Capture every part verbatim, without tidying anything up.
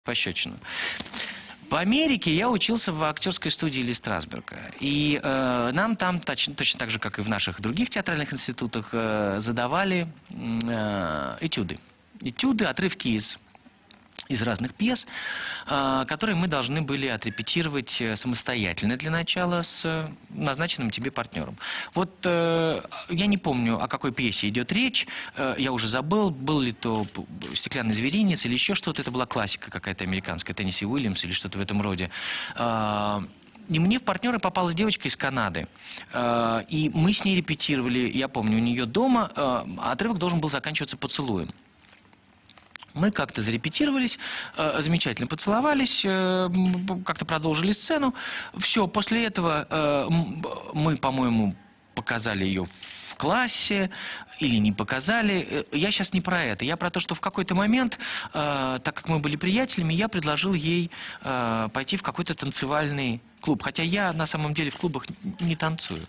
пощечину. В Америке я учился в актерской студии Ли Страсберга. И э, нам там, точно, точно так же, как и в наших других театральных институтах, э, задавали э, этюды. Этюды, отрывки из, из разных пьес, э, которые мы должны были отрепетировать самостоятельно для начала с назначенным тебе партнером. Вот э, я не помню, о какой пьесе идет речь, э, я уже забыл, был ли то «Стеклянный зверинец» или еще что-то, это была классика какая-то американская, Теннесси Уильямс или что-то в этом роде. Э, И мне в партнеры попалась девочка из Канады. И мы с ней репетировали, я помню, у нее дома отрывок должен был заканчиваться поцелуем. Мы как-то зарепетировались, замечательно поцеловались, как-то продолжили сцену. Все, после этого мы, по-моему, показали ее в классе или не показали. Я сейчас не про это. Я про то, что в какой-то момент, так как мы были приятелями, я предложил ей пойти в какой-то танцевальный клуб. Хотя я на самом деле в клубах не танцую.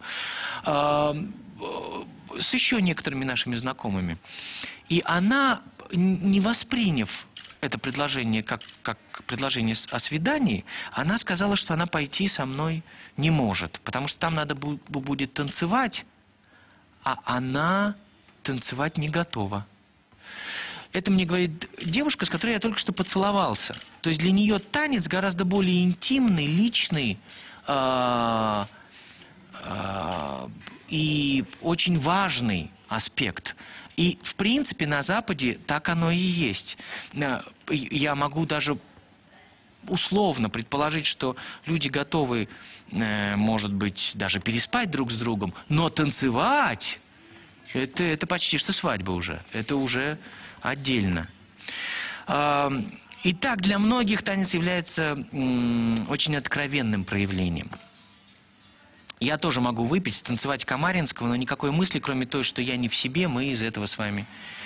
С еще некоторыми нашими знакомыми. И она, не восприняв это предложение как, как предложение о свидании, она сказала, что она пойти со мной не может. Потому что там надо будет танцевать, а она танцевать не готова. Это мне говорит девушка, с которой я только что поцеловался. То есть для нее танец гораздо более интимный, личный э, э, и очень важный аспект. И, в принципе, на Западе так оно и есть. Я могу даже условно предположить, что люди готовы, э, может быть, даже переспать друг с другом, но танцевать это, это почти что свадьба уже. Это уже отдельно. Итак, для многих танец является очень откровенным проявлением. Я тоже могу выпить, танцевать Камаринского, но никакой мысли, кроме той, что я не в себе, мы из этого с вами